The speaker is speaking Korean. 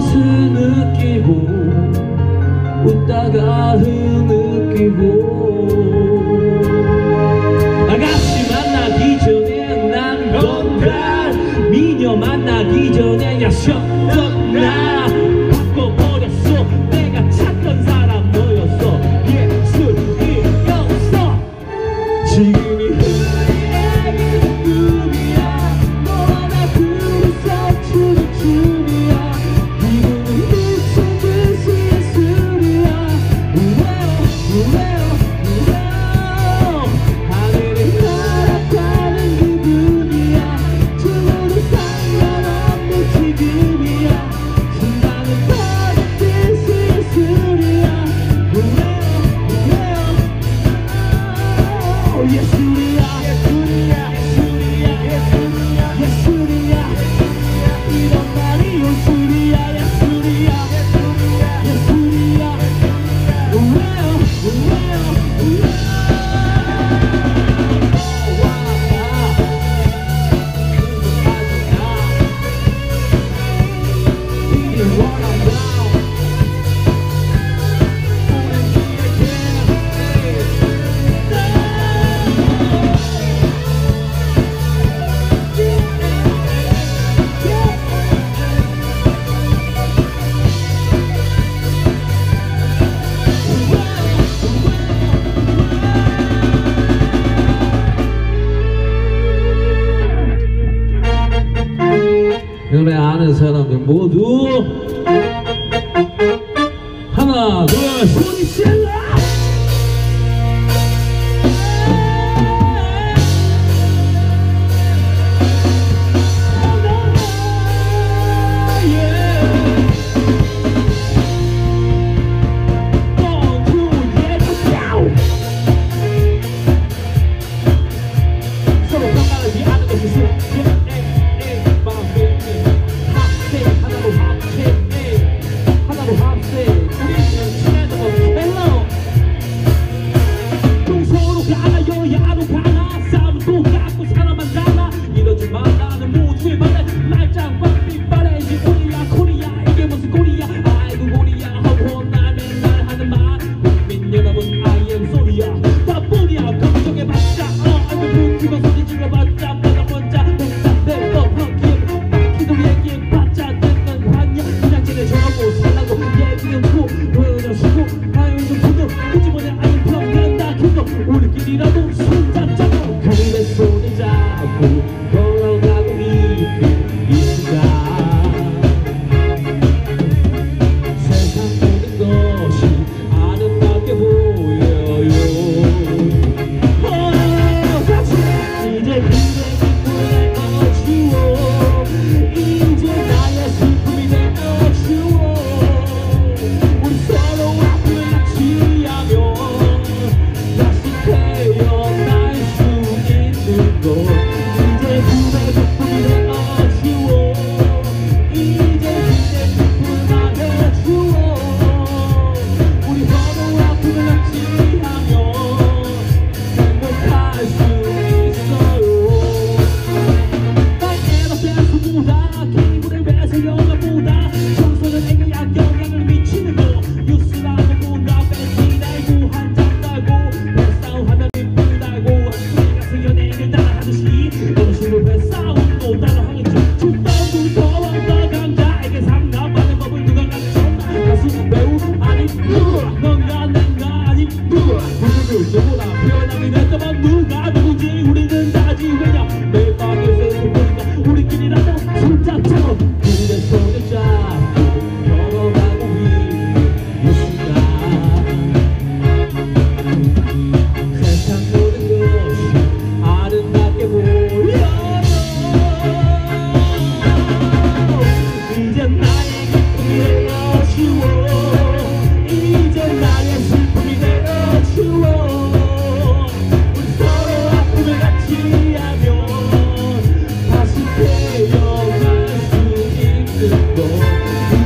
맛을 느끼고 웃다가 흐느끼고 아가씨 만나기 전에 난 건달 미녀 만나기 전에 야셨던 나 바꿔버렸어 내가 찾던 사람 너였어 예술이었어 지금이 흐리게 꿈이야 너와 나 둘이서 추는 춤이야 기분은 미친 듯이 예술이야 우웨어 하늘을 날아가는 기분이야 주어도 상관없는 지금이야 순간은 반드시 예술이야 예술이야 예술이야 이런 날이 예술이야 예술이야 이 노래 아는 사람들 모두 하나 둘 소리 질러 우리끼리라도 손잡자고 그림의 손을 잡고 걸어가고 있는 이 순간 세상 모든 것이 아름답게 보여요 이제 그대 기쁨에 어지워 이제 나의 슬픔이 되어주어 우리 서로 앞을 같이하며 태어날 수 있는 것 이제 그대 기쁨이 되어주어 이제 그대 기쁨을 말해주어 우리 서로 아픔을 같이하며 행복할 수 있어요 나에게 댄스보다 기분을 매서 영화보다 청소는 애교 약영향을 미치는 거 뉴스라도 보다 팬티 달고 한잔 달고 하나님 불달고 가서 연예인을 따라하듯이 너는 실패 싸움도 따라하겠지 죽다고 더왕다 강자에게 상납하는 법을 누가 가르쳤나 가수 배우 아니 너가 내가 아니 누구보다 편하게 냈다만 누가 누군지 우리는 다지 왜냐 매일 밤에 세상 보니까 우리끼리라도 손잡자고 그대 손을 잡고 걸어가고 있는 이 순간 세상 모든 것이 아름답게 보여요 이제 나의 기쁨이 되어주어 이제 나의 슬픔이 되어주어 우리 서로 아픔을 같이하며 다시 태어날 수 있는 것